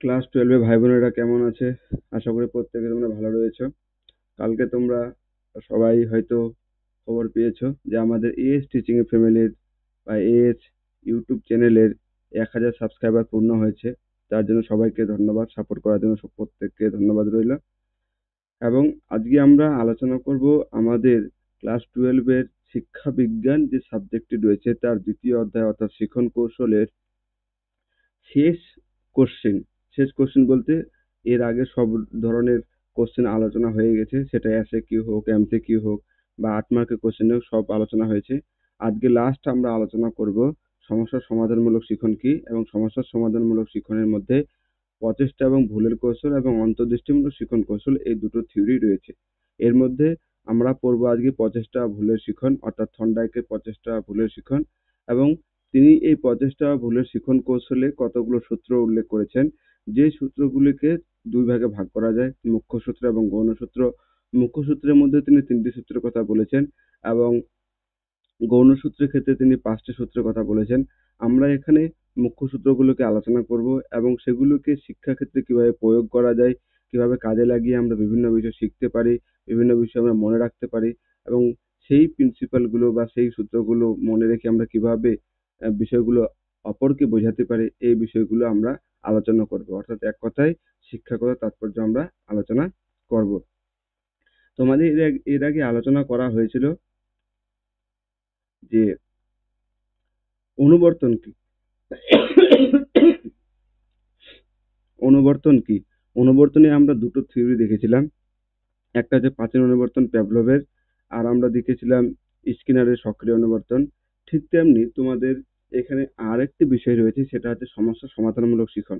Class 12 ভাই বোনেরা কেমন আছে? আশা করি প্রত্যেকে তোমরা ভালো রয়েছো। কালকে তোমরা সবাই হয়তো খবর পেয়েছো যে আমাদের এএস টিচিং এ ফ্যামিলির বা এএস ইউটিউব চ্যানেলের 1000 সাবস্ক্রাইবার পূর্ণ হয়েছে। তার জন্য সবাইকে ধন্যবাদ, সাপোর্ট করার জন্য প্রত্যেককে ধন্যবাদ রইল। এবং আজকে আমরা আলোচনা করব আমাদের ক্লাস 12 এর শিক্ষা বিজ্ঞান যে সাবজেক্টটি রয়েছে তার দ্বিতীয় অধ্যায় অর্থাৎ শিখন কৌশলের শেষ কোশ্চেন। শেষ কোশ্চেন বলতে এর আগে সব ধরনের কোশ্চেন আলোচনা হয়ে গেছে, সেটা এসে কিউ হোক, এমসি কিউ হোক বা 8 মার্কের কোশ্চেন হোক, সব আলোচনা হয়েছে। আজকে লাস্ট আমরা আলোচনা করব সমস্যার সমাধানমূলক শিখন কি এবং সমস্যার সমাধানমূলক শিখনের মধ্যে প্রচেষ্টা এবং ভুলের কৌশল এবং অন্তর্দৃষ্টিমূলক শিখন কৌশল এই দুটো থিওরি রয়েছে। এর মধ্যে আমরা পড়বো আজকে প্রচেষ্টা ভুলের শিখন অর্থাৎ থর্নডাইকের প্রচেষ্টা ভুলের শিখন, এবং তিনি এই প্রচেষ্টা ভুলের শিখন কৌশলে কতগুলো সূত্র উল্লেখ করেছেন, যে সূত্রগুলিকে দুই ভাগে ভাগ করা যায়, মুখ্য সূত্র এবং গৌণ সূত্র। মুখ্য সূত্রের মধ্যে তিনি 3টি সূত্রের কথা বলেছেন এবং গৌণ সূত্রের ক্ষেত্রে তিনি 5টি সূত্রের কথা বলেছেন। আমরা এখানে মুখ্য সূত্রগুলোকে আলোচনা করব এবং সেগুলোকে শিক্ষাক্ষেত্রে কিভাবে প্রয়োগ করা যায়, কিভাবে কাজে লাগিয়ে আমরা বিভিন্ন বিষয় শিখতে পারি, বিভিন্ন বিষয় আমরা মনে রাখতে পারি, এবং সেই প্রিন্সিপাল গুলো বা সেই সূত্রগুলো মনে রেখে আমরা কিভাবে বিষয়গুলো অপরকে বোঝাতে পারি, এই বিষয়গুলো আমরা আলোচনা করব। অর্থাৎ এক কথায় শিক্ষাগত তাৎপর্য আমরা আলোচনা করব। তোমাদের এর আগে আলোচনা করা হয়েছিল যে অনুবর্তন কি। অনুবর্তন কি? অনুবর্তনে আমরা দুটো থিওরি দেখেছিলাম, একটা হচ্ছে প্রাচীন অনুবর্তন প্যাভলভের, আর আমরা দেখেছিলাম স্কিনারের সক্রিয় অনুবর্তন। ঠিক তেমনি তোমাদের এখানে আরেকটি বিষয় রয়েছে, সেটা হচ্ছে সমস্যা সমাধানমূলক শিখন।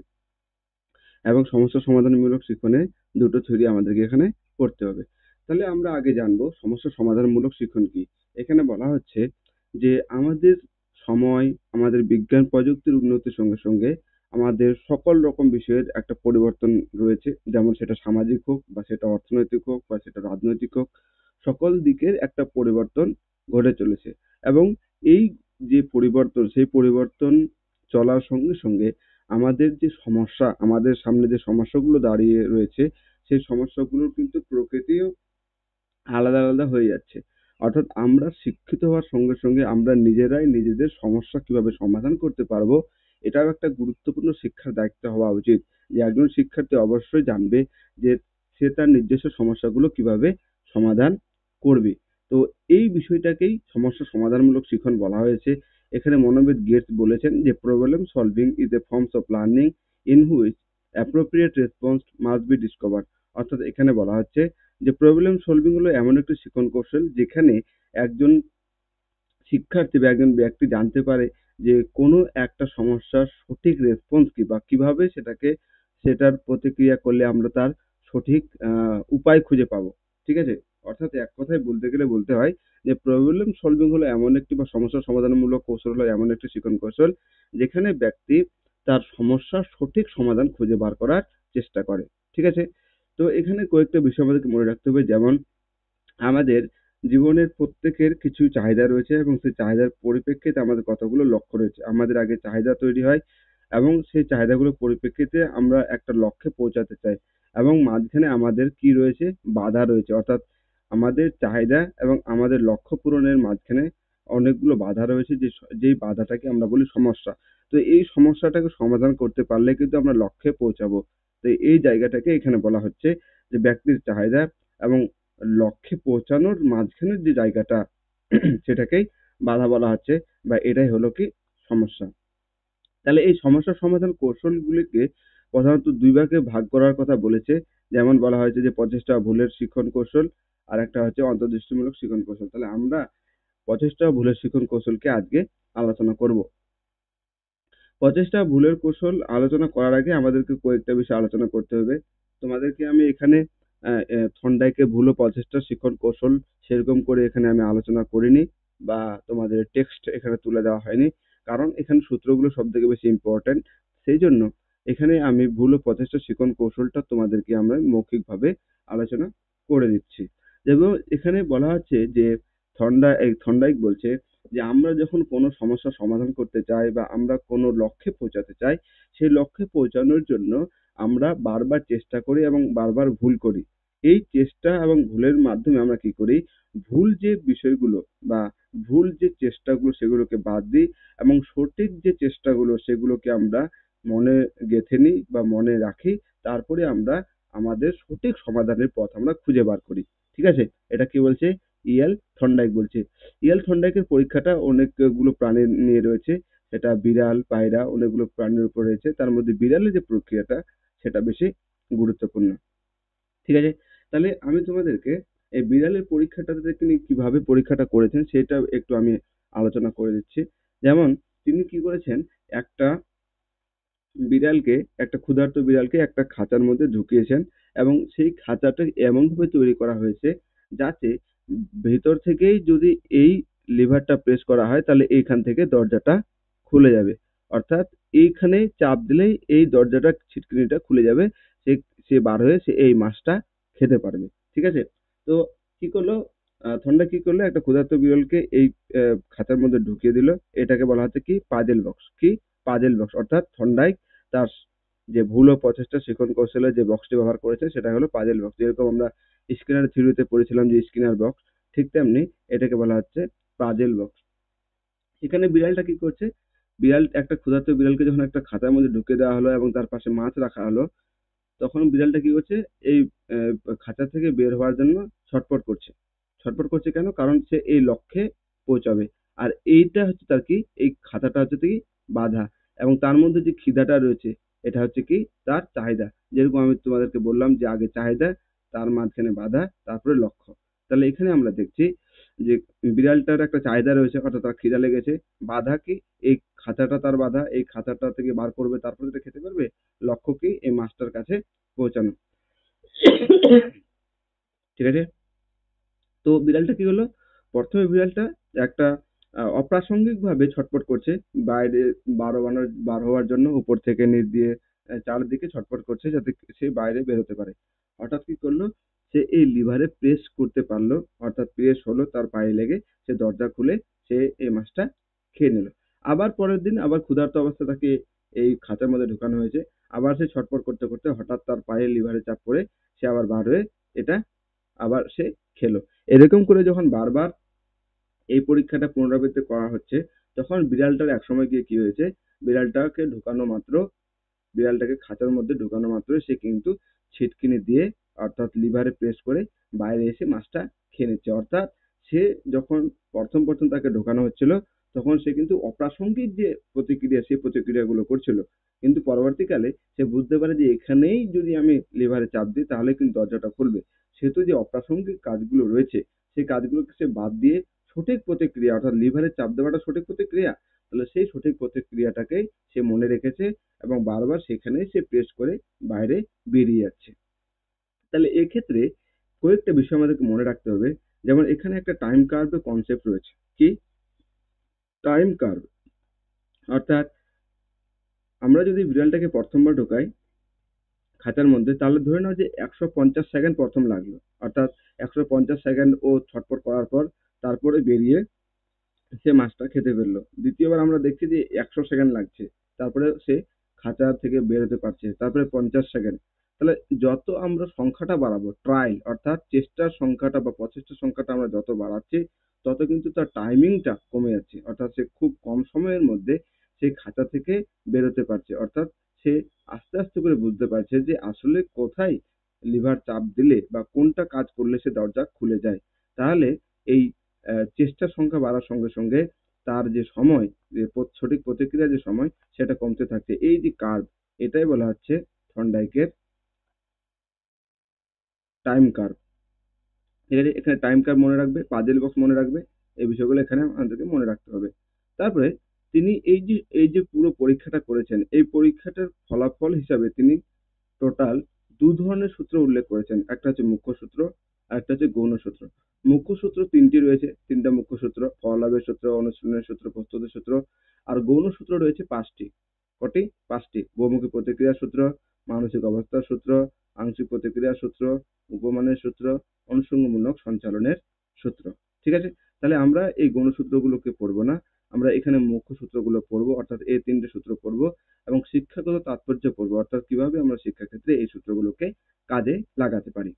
এবং সমস্যা সমাধানমূলক শিখনে দুটো থিওরি আমাদেরকে এখানে পড়তে হবে। তাহলে আমরা আগে জানবো সমস্যা সমাধানমূলক শিখন কি। এখানে বলা হচ্ছে যে আমাদের সময়, আমাদের বিজ্ঞান প্রযুক্তির উন্নতির সঙ্গে সঙ্গে আমাদের সকল রকম বিষয়ের একটা পরিবর্তন রয়েছে, যেমন সেটা সামাজিক হোক বা সেটা অর্থনৈতিক হোক বা সেটা রাজনৈতিক হোক, সকল দিকের একটা পরিবর্তন ঘটে চলেছে। এবং এই যে পরিবর্তন, সেই পরিবর্তন চলার সঙ্গে সঙ্গে আমাদের যে সমস্যা, আমাদের সামনে যে সমস্যাগুলো দাঁড়িয়ে রয়েছে, সেই সমস্যাগুলোর কিন্তু প্রকৃতিও আলাদা আলাদা হয়ে যাচ্ছে। অর্থাৎ আমরা শিক্ষিত হওয়ার সঙ্গে সঙ্গে আমরা নিজেরাই নিজেদের সমস্যা কিভাবে সমাধান করতে পারবো, এটাও একটা গুরুত্বপূর্ণ শিক্ষার দায়িত্ব হওয়া উচিত। যে একজন শিক্ষার্থী অবশ্যই জানবে যে সে তার নিজস্ব সমস্যাগুলো কিভাবে সমাধান করবে। তো এই বিষয়টাকেই সমস্যা সমাধানমূলক শিখন বলা হয়েছে। এখানে মনোবিদ গেটস বলেছেন যে problem solving is a forms of learning in which appropriate response must be discovered. অর্থাৎ এখানে বলা হচ্ছে যে প্রবলেম সলভিং হলো এমন একটি শিখন কৌশল যেখানে একজন শিক্ষার্থী বা একজন ব্যক্তি জানতে পারে যে কোনো একটা সমস্যার সঠিক রেসপন্স কি বা কিভাবে সেটাকে, সেটার প্রতিক্রিয়া করলে আমরা তার সঠিক উপায় খুঁজে পাবো। ঠিক আছে? অর্থাৎ এক কথায় বলতে গেলে বলতে হয় যে প্রবলেম সলভিং হলো এমন একটি বা সমস্যা সমাধানমূলক কৌশল হলো এমন একটি শিখন কৌশল যেখানে ব্যক্তি তার সমস্যার সঠিক সমাধান খুঁজে বার করার চেষ্টা করে। ঠিক আছে? তো এখানে কয়েকটা বিষয় আমাদেরকে মনে রাখতে হবে, যেমন আমাদের জীবনের প্রত্যেকের কিছু চাহিদা রয়েছে এবং সেই চাহিদার পরিপ্রেক্ষিতে আমাদের কতগুলো লক্ষ্য রয়েছে। আমাদের আগে চাহিদা তৈরি হয় এবং সেই চাহিদাগুলোর পরিপ্রেক্ষিতে আমরা একটা লক্ষ্যে পৌঁছাতে চাই, এবং মাঝখানে আমাদের কি রয়েছে, বাধা রয়েছে। অর্থাৎ আমাদের চাহিদা এবং আমাদের লক্ষ্য পূরণের মাঝখানে অনেকগুলো বাধা রয়েছে, যেই বাধাটাকে আমরা বলি সমস্যা। তো এই সমস্যাটাকে সমাধান করতে পারলে কিন্তু আমরা লক্ষ্যে পৌঁছাবো। তো এই জায়গাটাকে এখানে বলা হচ্ছে যে ব্যক্তির চাহিদা এবং লক্ষ্যে পৌঁছানোর মাঝখানের যে জায়গাটা সেটাকেই বাধা বলা হচ্ছে, বা এটাই হলো কি সমস্যা। তাহলে এই সমস্যা সমাধান কৌশলগুলিকে প্রধানত দুই ভাগে ভাগ করার কথা বলেছে। যেমন বলা হয়েছে যে প্রচেষ্টা ও ভুলের শিখন কৌশল, আর একটা হচ্ছে অন্তর্দৃষ্টিমূলক শিখন কৌশল। তাহলে আমরা প্রচেষ্টা ও ভুলের শিখন কৌশলকে আজকে আলোচনা করব। প্রচেষ্টা ও ভুলের কৌশল আলোচনা করার আগে আমাদেরকে কয়েকটা বিষয় আলোচনা করতে হবে। তোমাদেরকে আমি এখানে থর্নডাইকের ভুল ও প্রচেষ্টা শিখন কৌশল সেরকম করে এখানে আমি আলোচনা করিনি, বা তোমাদের টেক্সট এখানে তুলে দেওয়া হয়নি, কারণ এখানে সূত্রগুলো সব থেকে বেশি ইম্পর্টেন্ট। সেই জন্য এখানে আমি ভুল ও প্রচেষ্টা শিখন কৌশলটা তোমাদেরকে আমরা মৌখিকভাবে আলোচনা করে দিচ্ছি। এবং এখানে বলা হচ্ছে যে থর্নডাইক বলছে যে আমরা যখন কোনো সমস্যার সমাধান করতে চাই বা আমরা কোনো লক্ষ্যে পৌঁছাতে চাই, সেই লক্ষ্যে পৌঁছানোর জন্য আমরা বারবার চেষ্টা করি এবং বারবার ভুল করি। এই চেষ্টা এবং ভুলের মাধ্যমে আমরা কি করি, ভুল যে বিষয়গুলো বা ভুল যে চেষ্টাগুলো সেগুলোকে বাদ দিই এবং সঠিক যে চেষ্টাগুলো সেগুলোকে আমরা মনে গেঁথে নিই বা মনে রাখি। তারপরে আমরা আমাদের সঠিক সমাধানের পথ আমরা খুঁজে বার করি। ঠিক আছে? এটা কি বলছে? ইএল থর্নডাইক বলছে। ইএল থর্নডাইকের পরীক্ষাটা অনেকগুলো প্রাণী নিয়ে রয়েছে। সেটা বিড়াল, পায়রা অনেকগুলো প্রাণীর উপর রয়েছে। তার মধ্যে বিড়ালের যে প্রক্রিয়াটা সেটা বেশি গুরুত্বপূর্ণ। ঠিক আছে? তাহলে আমি তোমাদেরকে এই বিড়ালের পরীক্ষাটাতে তিনি কিভাবে পরীক্ষাটা করেছেন সেটা একটু আমি আলোচনা করে দিচ্ছি। যেমন তিনি কি করেছেন, একটা বিড়ালকে, একটা ক্ষুধার্ত বিড়ালকে একটা খাঁচার মধ্যে ঢুকিয়েছেন এবং সেই খাঁচাটা এমনভাবে তৈরি করা হয়েছে যাতে ভেতর থেকেই যদি এই লিভারটা প্রেস করা হয় তাহলে এইখান থেকে দরজাটা খুলে যাবে। অর্থাৎ এইখানে চাপ দিলেই এই দরজাটা, ছিটকিনিটা খুলে যাবে। সে সে বার হয়ে সে এই মাছটা খেতে পারবে। ঠিক আছে? তো কি করলো, থন্ডা কি করলো, একটা ক্ষুধার্ত বিড়ালকে এই খাঁচার মধ্যে ঢুকিয়ে দিল। এটাকে বলা হচ্ছে কি পাজেল বক্স। কি পাজেল বক্স, অর্থাৎ থন্ডাই তার যে ভুল ও প্রচেষ্টা শিখন কৌশলে যে বক্সটি ব্যবহার করেছে সেটা হলো পাজেল বক্স। যেরকম আমরা স্কিনার থিওরিতে পড়েছিলাম যে স্কিনার বক্স, ঠিক তেমনি এটাকে বলা হচ্ছে পাজেল বক্স। এখানে বিড়ালটা কি করছে, বিড়াল একটা ক্ষুধার্ত বিড়ালকে যখন একটা খাঁচার মধ্যে ঢুকিয়ে দেওয়া হলো এবং তার পাশে মাছ রাখা হলো, তখন বিড়ালটা কি করছে, এই খাঁচা থেকে বের হওয়ার জন্য ছটফট করছে। ছটফট করছে কেন? কারণ সে এই লক্ষ্যে পৌঁছাবে। আর এইটা হচ্ছে তার কি, এই খাঁচাটা হচ্ছে কি বাধা, এবং তার মধ্যে যে খিদাটা রয়েছে এটা হচ্ছে কি তার চাহিদা। যেরকম আমি তোমাদেরকে বললাম যে আগে চাহিদা, তার মাঝখানে বাধা, তারপরে লক্ষ্য। তাহলে এখানে আমরা দেখছি যে বিড়ালটার একটা চাহিদা রয়েছে, অর্থাৎ তার খিদা লেগেছে। বাধা কি? এই খাঁচাটা তার বাধা, এই খাঁচাটা থেকে বার করবে তারপরে সেটা খেতে পারবে। লক্ষ্য কি? এই মাছটার কাছে পৌঁছানো। ঠিক আছে? তো বিড়ালটা কি হলো, প্রথমে বিড়ালটা একটা অপ্রাসঙ্গিকভাবে ছটফট করছে, বাইরে বার হওয়ার জন্য উপর থেকে নিচ দিয়ে চারদিকে ছটফট করছে যাতে সে বাইরে বেরোতে পারে। হঠাৎ কি করলো, সে এই লিভারে প্রেস করতে পারলো, অর্থাৎ প্রেস হলো তার পায়ে লেগে, সে দরজা খুলে সে এই মাছটা খেয়ে নিল। আবার পরের দিন আবার ক্ষুধার্ত অবস্থা তাকে এই খাঁচার মধ্যে ঢুকানো হয়েছে। আবার সে ছটফট করতে করতে হঠাৎ তার পায়ে লিভারে চাপ পড়ে সে আবার বার হয়ে এটা আবার সে খেলো। এরকম করে যখন বারবার এই পরীক্ষাটা পুনরাবৃত্তি করা হচ্ছে, তখন বিড়ালটার একসময় গিয়ে কি হয়েছে, বিড়ালটাকে ঢুকানো মাত্র, বিড়ালটাকে খাঁচার মধ্যে ঢুকানো মাত্র সে কিন্তু ছিটকিনি দিয়ে, অর্থাৎ লিভারে প্রেস করে বাইরে এসে মাছটা খেয়ে নিচ্ছে। অর্থাৎ সে যখন প্রথম প্রথম তাকে ঢোকানো হচ্ছিল তখন সে কিন্তু অপ্রাসঙ্গিক যে প্রতিক্রিয়া সেই প্রতিক্রিয়াগুলো করছিল, কিন্তু পরবর্তীকালে সে বুঝতে পারে যে এখানেই যদি আমি লিভারে চাপ দিই তাহলে কিন্তু দরজাটা খুলবে। সেহেতু যে অপ্রাসঙ্গিক কাজগুলো রয়েছে সেই কাজগুলোকে সে বাদ দিয়ে সঠিক প্রতিক্রিয়া, অর্থাৎ লিভারে চাপ দেওয়াটা সঠিক প্রতিক্রিয়া, তাহলে সেই সঠিক প্রতিক্রিয়াটাকেই সে মনে রেখেছে এবং বারবার সেখানে সে প্রেস করে বাইরে বেরিয়ে যাচ্ছে। তাহলে এক্ষেত্রে কয়েকটা বিষয় আমাদেরকে মনে রাখতে হবে। যেমন এখানে একটা টাইম কার্ভ কনসেপ্ট রয়েছে। কি টাইম কার্ভ? অর্থাৎ আমরা যদি বিড়ালটাকে প্রথমবার ঢোকাই খাঁচার মধ্যে, তাহলে ধরে নাও যে 150 সেকেন্ড প্রথম লাগলো। অর্থাৎ 150 সেকেন্ড ও ছটফট করার পর তারপরে বেরিয়ে সে মাছটা খেতে ফেললো। দ্বিতীয়বার আমরা দেখছি যে 100 সেকেন্ড লাগছে, তারপরে সে খাঁচা থেকে বেরোতে পারছে, তারপরে 50 সেকেন্ড। তাহলে যত আমরা সংখ্যাটা বাড়াবো, ট্রায়াল অর্থাৎ চেষ্টার সংখ্যাটা বা প্রচেষ্টার সংখ্যাটা আমরা যত বাড়াচ্ছি তত কিন্তু তার টাইমিংটা কমে যাচ্ছে। অর্থাৎ সে খুব কম সময়ের মধ্যে সেই খাঁচা থেকে বেরোতে পারছে। অর্থাৎ সে আস্তে আস্তে করে বুঝতে পারছে যে আসলে কোথায় লিভার চাপ দিলে বা কোনটা কাজ করলে সে দরজা খুলে যায়। তাহলে এই চেষ্টার সংখ্যা বাড়ার সঙ্গে সঙ্গে তার যে সময়, যে সঠিক প্রতিক্রিয়ার যে সময় সেটা কমতে থাকছে। এই যে কার্ভ, এটাই বলা হচ্ছে থর্নডাইকের টাইম কার্ভ। ঠিক আছে? এখানে টাইম কার্ভ মনে রাখবে, পাজেল বক্স মনে রাখবে, এই বিষয়গুলো এখানে আমাদেরকে মনে রাখতে হবে। তারপরে তিনি এই যে পুরো পরীক্ষাটা করেছেন, এই পরীক্ষাটার ফলাফল হিসাবে তিনি টোটাল দু ধরনের সূত্র উল্লেখ করেছেন। একটা হচ্ছে মুখ্য সূত্র আর একটা হচ্ছে গৌণ সূত্র। মুখ্য সূত্র তিনটি রয়েছে, তিনটা মুখ্য সূত্র: ফলালাভের সূত্র, অনুশীলনের সূত্র, প্রস্তুতির সূত্র। আর গৌণ সূত্র রয়েছে পাঁচটি। কটি? পাঁচটি: বহুমুখী প্রতিক্রিয়ার সূত্র, মানসিক অবস্থার সূত্র, আংশিক প্রতিক্রিয়ার সূত্র, উপমানের সূত্র, অনুষঙ্গমূলক সঞ্চালনের সূত্র। ঠিক আছে? তাহলে আমরা এই গৌণ সূত্রগুলোকে পড়বো না, আমরা এখানে মুখ্য সূত্রগুলো পড়বো, অর্থাৎ এই তিনটে সূত্র পড়বো এবং শিক্ষাগত তাৎপর্য পড়বো, অর্থাৎ কিভাবে আমরা শিক্ষাক্ষেত্রে এই সূত্রগুলোকে কাজে লাগাতে পারি।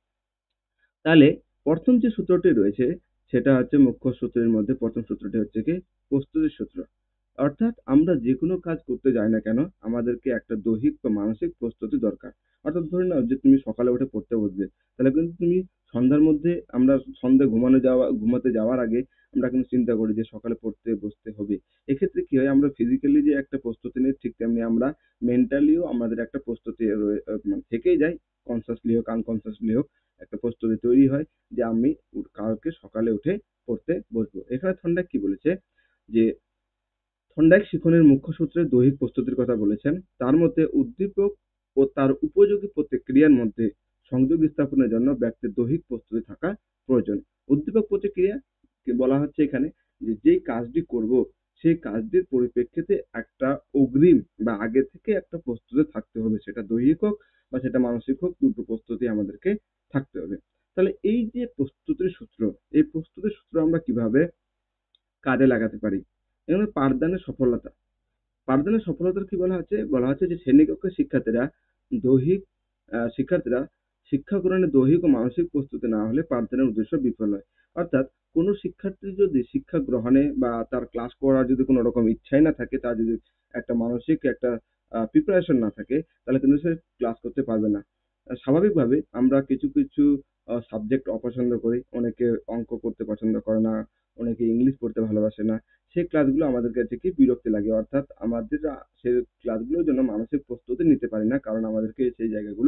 তাহলে প্রথম যে সূত্রটি রয়েছে সেটা হচ্ছে মুখ্য সূত্রের মধ্যে প্রথম সূত্রটি হচ্ছে কি প্রস্তুতির সূত্র। অর্থাৎ আমরা যে কোনো কাজ করতে যাই না কেন আমাদেরকে একটা দৈহিক বা মানসিক প্রস্তুতি দরকার। অর্থাৎ ধরে নাও যে তুমি সকালে উঠে পড়তে বসবে, তাহলে কিন্তু তুমি সন্ধ্যার মধ্যে আমরা সন্ধ্যে ঘুমাতে যাওয়ার আগে আমরা কিন্তু চিন্তা করি যে সকালে পড়তে বসতে হবে। এক্ষেত্রে কি হয়, আমরা ফিজিক্যালি যে একটা প্রস্তুতি নিই ঠিক তেমনি আমরা মেন্টালিও আমাদের একটা প্রস্তুতি মানে থেকেই যায়, কনসাসলি হোক আনকনসাসলি হোক একটা প্রস্তুতি তৈরি হয় যে আমি কালকে সকালে উঠে পড়তে বসবো। এখানে থর্নডাইক কি বলেছে যে থর্নডাইক শিখনের মুখ্য সূত্রে দৈহিক প্রস্তুতির কথা বলেছেন। তার মধ্যে উদ্দীপক ও তার উপযোগী প্রতিক্রিয়ার মধ্যে সংযোগ স্থাপনের জন্য ব্যক্তির দৈহিক প্রস্তুতি থাকা প্রয়োজন। উদ্দীপক প্রতিক্রিয়া কে বলা হচ্ছে এখানে যে যেই কাজটি করব সেই কাজটির পরিপ্রেক্ষিতে একটা অগ্রিম বা আগে থেকে একটা প্রস্তুতি থাকতে হবে, সেটা দৈহিক হোক বা সেটা মানসিক হোক, দুটো প্রস্তুতি আমাদেরকে থাকতে হবে। তাহলে এই যে প্রস্তুতির সূত্র, এই প্রস্তুতির সূত্র আমরা কিভাবে কাজে লাগাতে পারি? এখানে পাঠদানের সফলতা, পাঠদানের সফলতার কি বলা হচ্ছে? বলা হচ্ছে যে শ্রেণীকক্ষের দৈহিক শিক্ষার্থীরা শিক্ষা গ্রহণে দৈহিক ও মানসিক প্রস্তুতি না হলে পাঠদানের উদ্দেশ্য বিফল হয়। অর্থাৎ কোনো শিক্ষার্থী যদি শিক্ষা গ্রহণে বা তার ক্লাস করার যদি কোনো রকম ইচ্ছাই না থাকে, তার যদি একটা মানসিক একটা প্রিপারেশন না থাকে, তাহলে কিন্তু সে ক্লাস করতে পারবে না। স্বাভাবিকভাবে আমরা কিছু কিছু সাবজেক্ট অপছন্দ করি, অনেকে অঙ্ক করতে পছন্দ করে না, অনেকে ইংলিশ পড়তে ভালোবাসে না। সেই ক্লাসগুলো আমাদের কাছে কি বিরক্তি লাগে, অর্থাৎ আমাদের সেই ক্লাসগুলোর জন্য মানসিক প্রস্তুতি নিতে পারি না, কারণ আমাদেরকে সেই জায়গাগুলো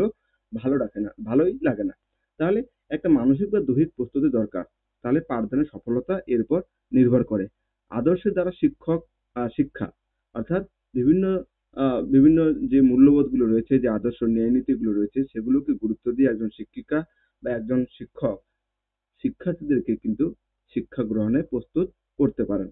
ভালোই লাগে না। তাহলে একটা মানসিক বা দৈহিক প্রস্তুতি দরকার, তাহলে পাঠদানের সফলতা এর উপর নির্ভর করে। আদর্শের দ্বারা শিক্ষা, অর্থাৎ বিভিন্ন বিভিন্ন যে মূল্যবোধগুলো রয়েছে, যে আদর্শ ন্যায় নীতিগুলো রয়েছে, সেগুলোকে গুরুত্ব দিয়ে একজন শিক্ষিকা বা একজন শিক্ষক শিক্ষার্থীদেরকে কিন্তু শিক্ষা গ্রহণে প্রস্তুত করতে পারেন।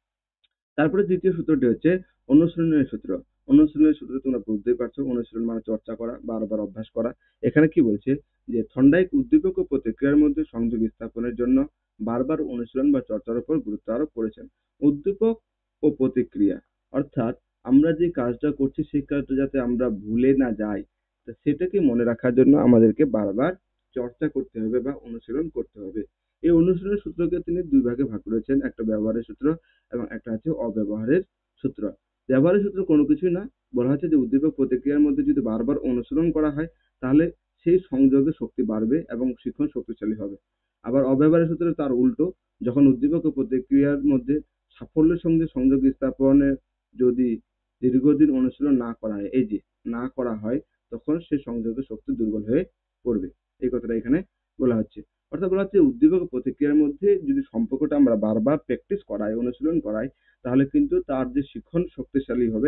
তারপরে দ্বিতীয় সূত্রটি হচ্ছে অনুশীলনের সূত্র। অনুশীলনের সূত্র তোমরা বুঝতেই পারছো, অনুশীলন মানে চর্চা করা, বারবার অভ্যাস করা। এখানে কি বলছে যে থর্নডাইক উদ্দীপক ও প্রতিক্রিয়ার মধ্যে সংযোগ স্থাপনের জন্য বারবার অনুশীলন বা চর্চার উপর গুরুত্ব আরোপ করেছেন। উদ্দীপক ও প্রতিক্রিয়া, অর্থাৎ আমরা যে কাজটা করছি সেই কাজটা যাতে আমরা ভুলে না যাই, তো সেটাকে মনে রাখার জন্য আমাদেরকে বারবার চর্চা করতে হবে বা অনুশীলন করতে হবে। এই অনুশীলনের সূত্রকে তিনি দুই ভাগে ভাগ করেছেন, একটা ব্যবহারের সূত্র এবং একটা হচ্ছে অব্যবহারের সূত্র। ব্যবহারের সূত্র কোনো কিছুই না, বলা হচ্ছে যে উদ্দীপক প্রতিক্রিয়ার মধ্যে যদি বারবার অনুশীলন করা হয় তাহলে সেই সংযোগের শক্তি বাড়বে এবং শিক্ষণ শক্তিশালী হবে। আবার অব্যবহারের সূত্রে তার উল্টো, যখন উদ্দীপক ও প্রতিক্রিয়ার মধ্যে সাফল্যের সঙ্গে সংযোগ স্থাপনে যদি দীর্ঘদিন অনুশীলন না করা হয়, এই যে না করা হয়, তখন সে সংযোগের শক্তি দুর্বল হয়ে পড়বে। এই কথাটা এখানে বলা হচ্ছে। অর্থাৎ বলা হচ্ছে উদ্দীপক ও প্রতিক্রিয়ার মধ্যে যদি সম্পর্কটা আমরা বারবার প্র্যাকটিস করাই, অনুশীলন করাই, তাহলে কিন্তু তার যে শিক্ষণ শক্তিশালী হবে।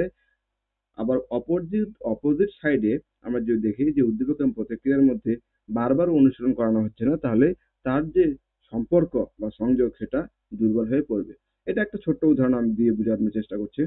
আবার অপোজিট সাইডে আমরা যদি দেখি যে উদ্দীপক এবং প্রতিক্রিয়ার মধ্যে বারবার অনুশীলন করানো হচ্ছে না, তাহলে তার যে সম্পর্ক বা সংযোগ সেটা দুর্বল হয়ে পড়বে। এটা একটা ছোট্ট উদাহরণ আমি দিয়ে বোঝানোর চেষ্টা করছি।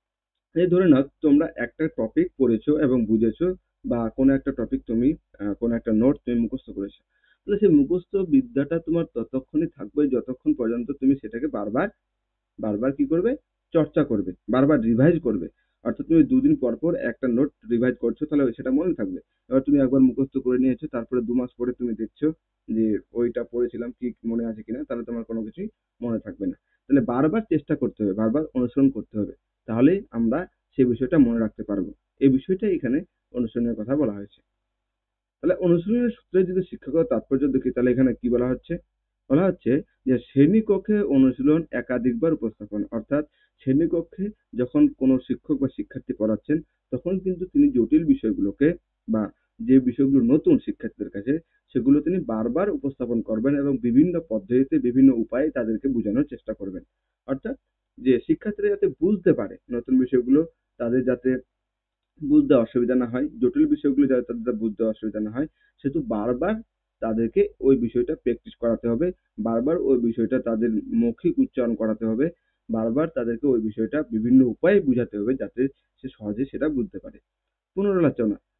এই ধরে নাও তোমরা একটা টপিক পড়েছো এবং বুঝেছো, বা কোনো একটা টপিক তুমি কোনো একটা নোট তুমি মুখস্থ করেছো, তাহলে সেই মুখস্থ বিদ্যাটা তোমার ততক্ষণই থাকবে যতক্ষণ পর্যন্ত তুমি সেটাকে বারবার বারবার কি করবে, চর্চা করবে, বারবার রিভাইজ করবে। অর্থাৎ তুমি দুদিন পর পর একটা নোট রিভাইজ করছো, তাহলে সেটা মনে থাকবে। এবার তুমি একবার মুখস্থ করে নিয়েছো, তারপরে 2 মাস পরে তুমি দেখছো যে ওইটা পড়েছিলাম কি মনে আছে কিনা, তাহলে তোমার কোনো কিছুই মনে থাকবে না। তাহলে বারবার চেষ্টা করতে হবে, বারবার অনুসরণ করতে হবে, তাহলে আমরা সেই বিষয়টা মনে রাখতে পারবো। এই বিষয়টা এখানে অনুসরণের কথা বলা হয়েছে। তাহলে অনুশীলনের সূত্রে যদি শিক্ষাগত তাৎপর্য দেখি, তাহলে এখানে কি বলা হচ্ছে? বলা হচ্ছে যে শ্রেণীকক্ষে অনুশীলন একাধিকবার উপস্থাপন, অর্থাৎ শ্রেণীকক্ষে যখন কোনো শিক্ষক বা শিক্ষার্থী পড়াচ্ছেন, তখন কিন্তু তিনি জটিল বিষয়গুলোকে বা যে বিষয়গুলো নতুন শিক্ষার্থীদের কাছে, সেগুলো তিনি বারবার উপস্থাপন করবেন এবং বিভিন্ন পদ্ধতিতে বিভিন্ন উপায়ে তাদেরকে বোঝানোর চেষ্টা করবেন। অর্থাৎ যে শিক্ষার্থীরা যাতে বুঝতে পারে নতুন বিষয়গুলো, তাদের যাতে বুঝতে অসুবিধা না হয়, জটিল বিষয়গুলো যাতে তাদের বুঝতে অসুবিধা না হয়, সেহেতু বারবার তাদেরকে ওই বিষয়টা প্র্যাকটিস করাতে হবে, বারবার ওই বিষয়টা তাদের মৌখিক উচ্চারণ করাতে হবে, বারবার তাদেরকে ওই বিষয়টা বিভিন্ন উপায়ে বুঝাতে হবে যাতে সে সহজে সেটা বুঝতে পারে। পুনরালোচনা,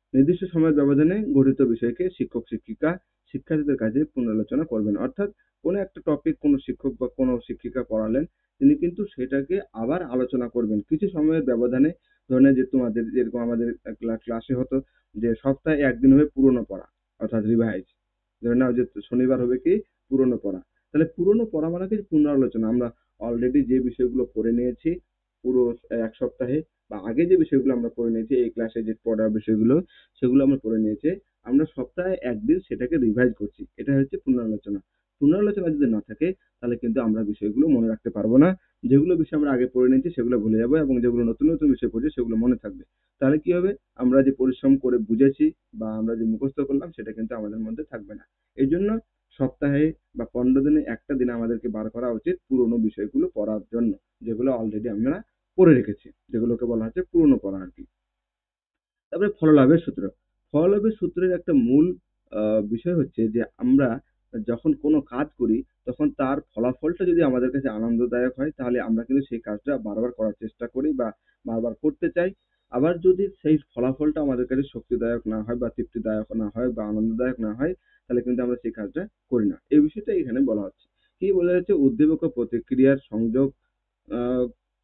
নির্দিষ্ট সময়ের ব্যবধানে গঠিত বিষয়কে শিক্ষক শিক্ষিকা শিক্ষার্থীদের কাছে পুনরালোচনা করবেন। অর্থাৎ কোনো একটা টপিক কোনো শিক্ষক বা কোনো শিক্ষিকা পড়ালেন, তিনি কিন্তু সেটাকে আবার আলোচনা করবেন কিছু সময়ের ব্যবধানে। ধরে যে তোমাদের যেরকম আমাদের ক্লাসে হতো যে সপ্তাহে একদিন হবে পুরনো পড়া, অর্থাৎ রিভাইজ। ধরে নাও যে শনিবার হবে কি পুরনো পড়া। তাহলে পুরনো পড়া মানে কি পুনরালোচনা। আমরা অলরেডি যে বিষয়গুলো পড়ে নিয়েছি পুরো এক সপ্তাহে, বা আগে যে বিষয়গুলো আমরা পড়ে নিয়েছি এই ক্লাসে যে পড়ার বিষয়গুলো, সেগুলো আমরা পড়ে নিয়েছি, আমরা সপ্তাহে একদিন সেটাকে রিভাইজ করছি। এটা হচ্ছে পুনরালোচনা। পুনরালোচনা যদি না থাকে তাহলে কিন্তু আমরা বিষয়গুলো মনে রাখতে পারবো না। যেগুলো বিষয় আমরা আগে পড়ে নিয়েছি সেগুলো ভুলে যাবো, এবং যেগুলো নতুন নতুন বিষয় পড়ছি সেগুলো মনে থাকবে। তাহলে কি হবে, আমরা যে পরিশ্রম করে বুঝেছি বা আমরা যে মুখস্থ করলাম সেটা কিন্তু আমাদের মধ্যে থাকবে না। এই জন্য সপ্তাহে বা 15 দিনে একটা দিন আমাদেরকে বার করা উচিত পুরোনো বিষয়গুলো পড়ার জন্য, যেগুলো অলরেডি আমরা পড়ে রেখেছি, যেগুলোকে বলা হচ্ছে পুরোনো পড়া আর কি। তারপরে ফললাভের সূত্র। ফললাভের সূত্রের একটা মূল বিষয় হচ্ছে যে আমরা যখন কোনো কাজ করি তখন তার ফলাফলটা যদি আমাদের কাছে আনন্দদায়ক হয় তাহলে আমরা কিন্তু সেই কাজটা বারবার করার চেষ্টা করি বা বারবার করতে চাই। আবার যদি সেই ফলাফলটা আমাদের কাছে শক্তিদায়ক না হয় বা তৃপ্তিদায়ক না হয় বা আনন্দদায়ক না হয় তাহলে কিন্তু আমরা সেই কাজটা করি না। এই বিষয়টা এখানে বলা হচ্ছে। কি বলা হচ্ছে, উদ্দীপক ও প্রতিক্রিয়ার সংযোগ, আহ,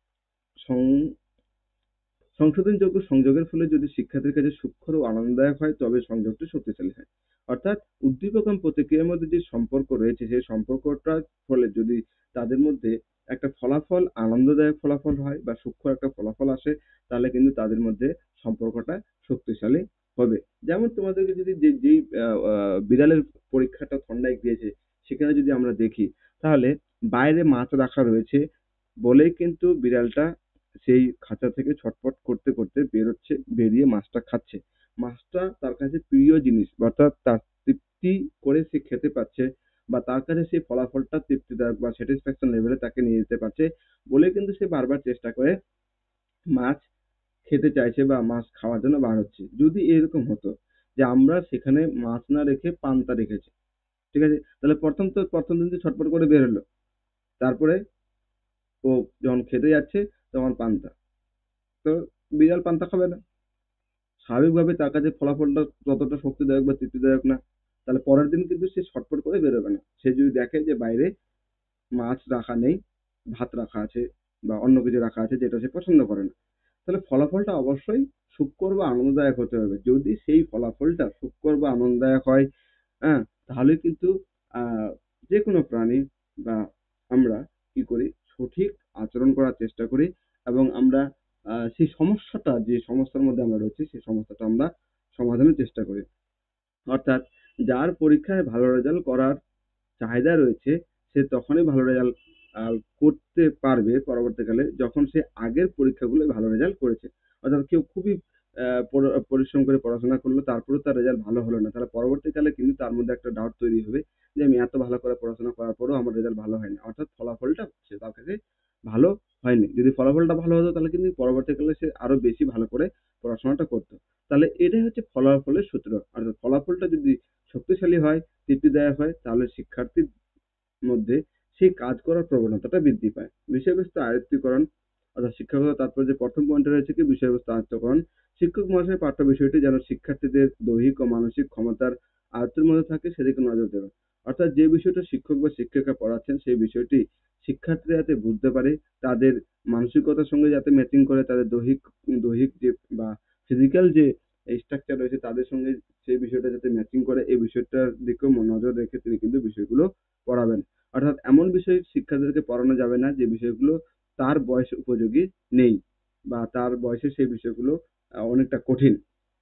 সং- সংশোধনযোগ্য সংযোগের ফলে যদি শিক্ষার্থীর কাছে সূক্ষ্ম ও আনন্দদায়ক হয় তবে সংযোগটি শক্তিশালী হয়। অর্থাৎ উদ্দীপক এবং প্রতিক্রিয়ার মধ্যে যে সম্পর্ক রয়েছে সেই সম্পর্কটার ফলে যদি তাদের মধ্যে একটা ফলাফল আনন্দদায়ক ফলাফল হয় বা সূক্ষ্ম একটা ফলাফল আসে তাহলে কিন্তু তাদের মধ্যে সম্পর্কটা শক্তিশালী হবে। যেমন তোমাদেরকে যদি যেই বিড়ালের পরীক্ষাটা থন্ডাইক দিয়েছে সেখানে যদি আমরা দেখি তাহলে বাইরে মাছ রাখা রয়েছে বলেই কিন্তু বিড়ালটা সেই খাঁচা থেকে ছটফট করতে করতে বেরোচ্ছে, বেরিয়ে মাছটা খাচ্ছে। মাছটা তার কাছে প্রিয় জিনিস, অর্থাৎ তার তৃপ্তি করে সে খেতে পাচ্ছে বা তার কাছে সেই ফলাফলটা তৃপ্তিদায়ক বা স্যাটিসফ্যাকশন লেভেলে তাকে নিয়ে যেতে পারছে বলে কিন্তু সে বারবার চেষ্টা করে মাছ খেতে চাইছে বা মাছ খাওয়ার জন্য বার হচ্ছে। যদি এরকম হতো যে আমরা সেখানে মাছ না রেখে পান্তা রেখেছি, ঠিক আছে, তাহলে প্রথম দিন তো ছটফট করে বের হলো, তারপরে ও যখন খেতে যাচ্ছে তখন পান্তা, তো বিড়াল পান্তা খাবে না। স্বাভাবিকভাবে তার কাছে ফলাফলটা ততটা শক্তিদায়ক বা তৃপ্তিদায়ক না। তাহলে পরের দিন কিন্তু সে ছটফট করে বেরোবে না। সে যদি দেখে যে বাইরে মাছ রাখা নেই, ভাত রাখা আছে বা অন্য কিছু রাখা আছে যেটা সে পছন্দ করে না, তাহলে ফলাফলটা অবশ্যই সুখকর বা আনন্দদায়ক হতে হবে। যদি সেই ফলাফলটা সুখকর বা আনন্দদায়ক হয়, হ্যাঁ, তাহলে কিন্তু আহ যে কোনো প্রাণী বা আমরা কি করি, সঠিক আচরণ করার চেষ্টা করি এবং আমরা সেই সমস্যাটা যে সমস্যার মধ্যে আমরা রয়েছি সেই সমস্যাটা আমরা সমাধানের চেষ্টা করি। অর্থাৎ যার পরীক্ষায় ভালো রেজাল্ট করার চাহিদা রয়েছে সে তখনই ভালো রেজাল্ট করতে পারবে পরবর্তীকালে যখন সে আগের পরীক্ষাগুলো ভালো রেজাল্ট করেছে। অর্থাৎ কেউ খুবই পরিশ্রম করে পড়াশোনা করলো তারপরেও তার রেজাল্ট ভালো হলো না, তাহলে পরবর্তীকালে কিন্তু তার মধ্যে একটা ডাউট তৈরি হবে যে আমি এত ভালো করে পড়াশোনা করার পরেও আমার রেজাল্ট ভালো হয় না, অর্থাৎ ফলাফলটা সে তার কাছে ভালো হয়নি। যদি ফলাফলটা ভালো হতো তাহলে কিন্তু পরবর্তীকালে সে আরো বেশি ভালো করে পড়াশোনাটা করতো। তাহলে এটাই হচ্ছে ফলাফলের সূত্র। অর্থাৎ ফলাফলটা যদি শক্তিশালী হয়, তৃপ্তিদায়ক হয়, তাহলে শিক্ষার্থীর মধ্যে সেই কাজ করার প্রবণতাটা বৃদ্ধি পায়। বিষয়বস্তু আয়ত্তীকরণ, অর্থাৎ শিক্ষকতার তাৎপর্যের প্রথম পয়েন্টে রয়েছে কি বিষয়বস্তু আয়ত্তকরণ। শিক্ষক মহাশয় পাঠ্য বিষয়টি যেন শিক্ষার্থীদের দৈহিক ও মানসিক ক্ষমতার আয়ত্তের মধ্যে থাকে সেদিকে নজর দেবেন। অর্থাৎ যে বিষয়টা শিক্ষক বা শিক্ষিকা পড়াচ্ছেন সেই বিষয়টি শিক্ষার্থীরা যাতে বুঝতে পারে, তাদের মানসিকতার সঙ্গে যাতে ম্যাচিং করে, তাদের দৈহিক দৈহিক যে বা ফিজিক্যাল যে স্ট্রাকচার রয়েছে তাদের সঙ্গে সেই বিষয়টা যাতে ম্যাচিং করে এই বিষয়টার দিকেও নজর রেখে তিনি কিন্তু বিষয়গুলো পড়াবেন। অর্থাৎ এমন বিষয় শিক্ষার্থীদেরকে পড়ানো যাবে না যে বিষয়গুলো তার বয়স উপযোগী নেই বা তার বয়সে সেই বিষয়গুলো অনেকটা কঠিন,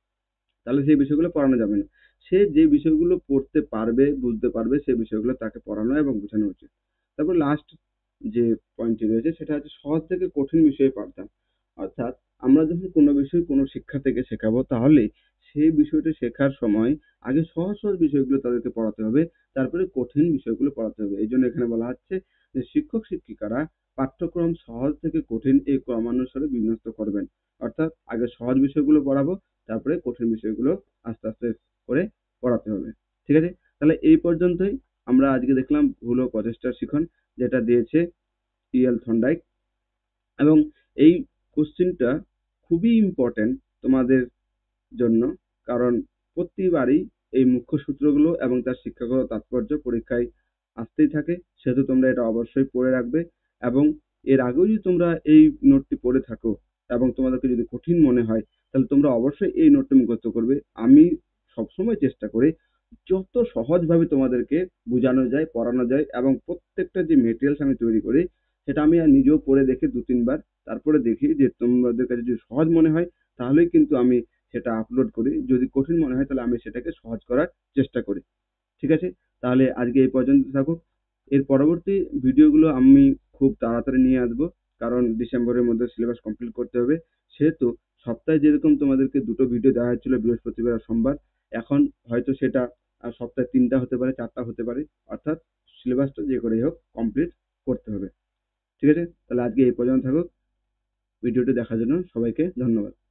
তাহলে সেই বিষয়গুলো পড়ানো যাবে না। সে যে বিষয়গুলো পড়তে পারবে বুঝতে পারবে সেই বিষয়গুলো তাকে পড়ানো এবং বোঝানো উচিত। তারপর লাস্ট যে পয়েন্টটি রয়েছে সেটা হচ্ছে সহজ থেকে কঠিন বিষয়ে পাঠদান। অর্থাৎ আমরা যখন কোনো বিষয় কোনো শিক্ষা থেকে শেখাবো তাহলে সেই বিষয়টা শেখার সময় আগে সহজ সহজ বিষয়গুলো তাদেরকে পড়াতে হবে, তারপরে কঠিন বিষয়গুলো পড়াতে হবে। এই জন্য এখানে বলা হচ্ছে যে শিক্ষক শিক্ষিকারা পাঠ্যক্রম সহজ থেকে কঠিন এই ক্রমানুসারে বিন্যস্ত করবেন। অর্থাৎ আগে সহজ বিষয়গুলো পড়াবো, তারপরে কঠিন বিষয়গুলো আস্তে আস্তে করে পড়াতে হবে। ঠিক আছে, তাহলে এই পর্যন্তই। আমরা আজকে দেখলাম ভুল ও প্রচেষ্টার শিখন, যেটা দিয়েছে ইএল থন্ডাইক, এবং এই কোশ্চেনটা খুবই ইম্পর্টেন্ট তোমাদের জন্য। কারণ প্রতিবারই এই মুখ্য সূত্রগুলো এবং তার শিক্ষাগত তাৎপর্য পরীক্ষায় আসতেই থাকে, সেহেতু তোমরা এটা অবশ্যই পড়ে রাখবে। এবং এর আগেও যদি তোমরা এই নোটটি পড়ে থাকো এবং তোমাদেরকে যদি কঠিন মনে হয়, তাহলে তোমরা অবশ্যই এই নোটটি মুখস্থ করবে। আমি সবসময় চেষ্টা করি যত সহজভাবে তোমাদেরকে বোঝানো যায়, পড়ানো যায়, এবং প্রত্যেকটা যে মেটেরিয়ালস আমি তৈরি করি সেটা আমি নিজেও পড়ে দেখি 2-3 বার, তারপরে দেখি যে তোমাদের কাছে যদি সহজ মনে হয় তাহলেই কিন্তু আমি সেটা আপলোড করি, যদি কঠিন মনে হয় তাহলে আমি সেটাকে সহজ করার চেষ্টা করি। ঠিক আছে? তাহলে আজকে এই পর্যন্ত থাকুক। এর পরবর্তী ভিডিওগুলো আমি খুব তাড়াতাড়ি নিয়ে আসবো, কারণ ডিসেম্বরের মধ্যে সিলেবাস কমপ্লিট করতে হবে। সেহেতু সপ্তাহে যেরকম তোমাদেরকে 2টো ভিডিও দেওয়া হচ্ছিল, বৃহস্পতিবার আর সোমবার, এখন হয়তো সেটা সপ্তাহে 3টা হতে পারে, 4টা হতে পারে। অর্থাৎ সিলেবাসটা যে করেই হোক কমপ্লিট করতে হবে। ঠিক আছে? তাহলে আজকে এই পর্যন্ত থাকুক। ভিডিওটি দেখার জন্য সবাইকে ধন্যবাদ।